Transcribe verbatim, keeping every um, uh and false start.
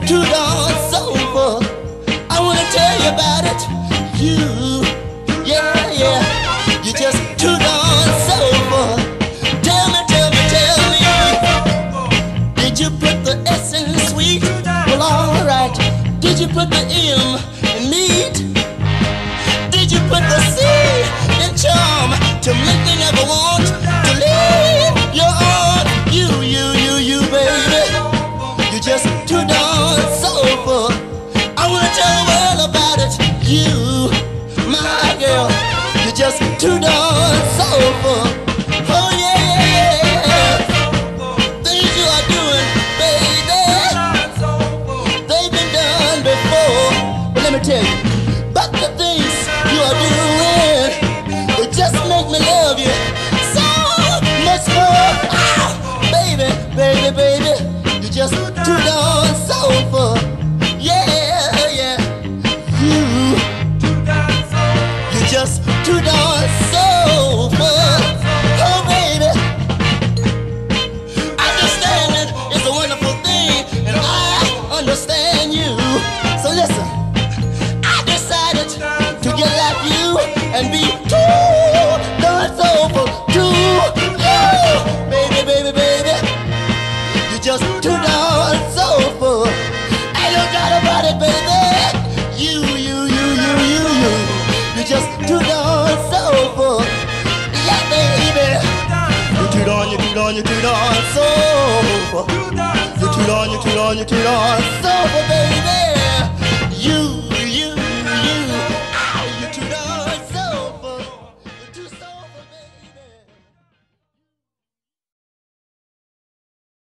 too darn soulful. I wanna tell you about it. You, yeah, yeah, you're just too darn soulful. Tell me, tell me, tell me, did you put the S in sweet? Well, alright. Did you put the M in meat? Did you put the C in charm to make me never want to leave your arms? You, you, you, you, baby, you're just too darn soulful. I wanna tell the world about it. You, my girl, you're just too darn soulful. Oh yeah, things you are doing, baby, they've been done before. But let me tell you, but the things you are doing, they just make me love you so much more. Ah, baby, baby, baby, you're just too darn soulful. Yeah, yeah, you, you're just too darn soulful. Oh, baby, understanding is a wonderful thing, and I understand you. So listen, I decided to get like you and be too darn soulful. Too, oh, baby, baby, baby, you're just too darn soulful. Ain't no doubt about it, baby. You, you, you, you, you, you, you're just too darn soulful. Yeah, baby, you're too darn, you're too darn, you're too darn soulful. You're too darn, you're too darn, you're too darn soulful, baby.